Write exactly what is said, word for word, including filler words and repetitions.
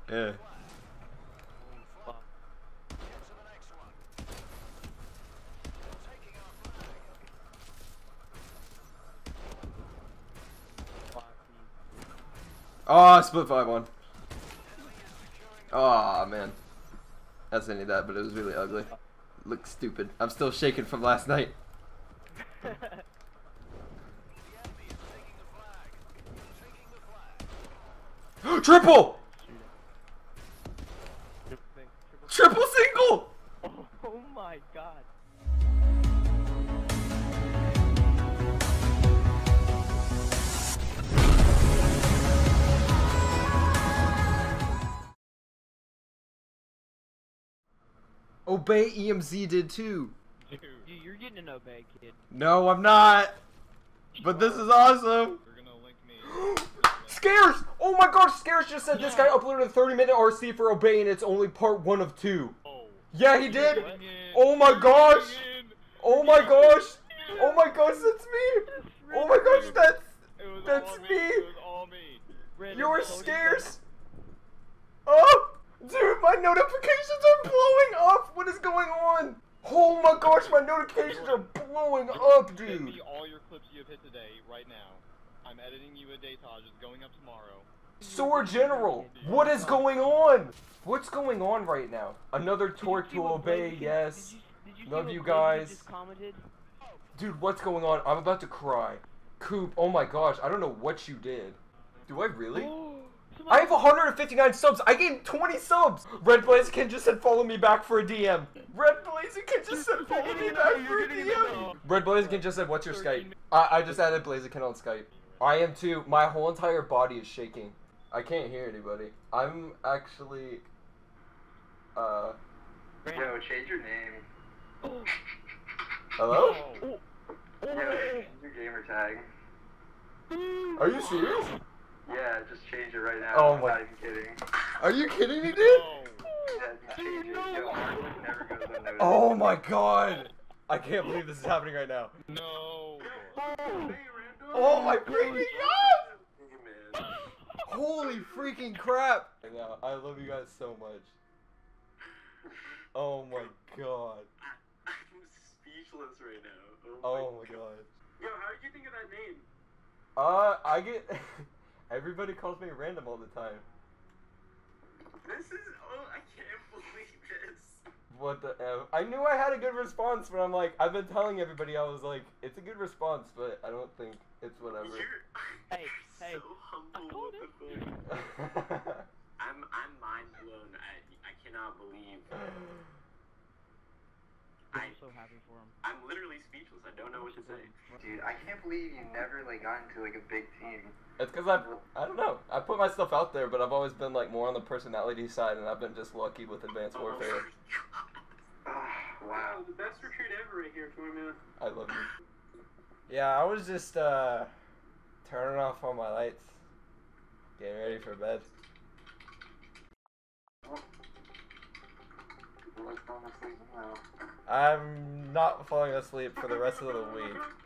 Yeah. Oh, split five one. Oh man, that's any of that, but it was really ugly. Looks stupid. I'm still shaking from last night. Triple! Triple single! Oh my god. Obey E M Z did too. Dude, you're getting an obey, kid. No, I'm not. But this is awesome. You're gonna link me. Scares! Oh my gosh, Scares just said Yeah. this guy uploaded a thirty minute R C for Obey and it's only part one of two. Oh. Yeah, he did. Oh my gosh. Oh my gosh. Oh my gosh, that's me. Oh my gosh, that's that's me. It was all me. You're Scares. Oh, dude, my notifications are blowing up. What is going on? Oh my gosh, my notifications are blowing up, Send dude. me all your clips you have hit today, right now. I'm editing you a daytage. It's going up tomorrow. Sword General, what is going on? What's going on right now? Another torque to Obey, yes. Did you, did you Love see you what Blakey guys. just commented? Dude, what's going on? I'm about to cry. Coop, oh my gosh, I don't know what you did. Do I really? I have one hundred fifty-nine subs. I gained twenty subs. Red Blaziken just said follow me back for a D M. Red Blaziken just said follow me back for a D M. Red Blaziken just said what's your Skype? I, I just added Blaziken on Skype. I am too. My whole entire body is shaking. I can't hear anybody. I'm actually... Uh... Yo, change your name. Hello? Oh. Yo, change your gamer tag. Are you serious? Yeah, just change it right now. Oh I'm my- not even kidding. Are you kidding me, dude? Oh. Yeah, just change it. Yo, hard work never goes unnoticed. Oh my god! I can't believe this is happening right now. No. Oh my freaking god! Man. Holy freaking crap! Now, I love you guys so much. Oh my god. I'm speechless right now. Oh my god. Yo, how did you think of that name? Uh, I get... Everybody calls me random all the time. This is... Oh, I can't believe this. What the F? I knew I had a good response, but I'm like, I've been telling everybody, I was like, it's a good response, but I don't think it's whatever. You're, Hey, you're hey, so I humble called with it. the phone. I'm, I'm mind blown. I, I cannot believe... I'm so happy for him. I'm literally speechless. I don't know what to say. Dude, I can't believe you never like got into like a big team. It's because I, I don't know, I put myself out there, but I've always been like more on the personality side, and I've been just lucky with Advanced Warfare. Oh, wow. The best recruit ever right here for me. I love you. Yeah, I was just uh, turning off all my lights, getting ready for bed. I'm not falling asleep for the rest of the week.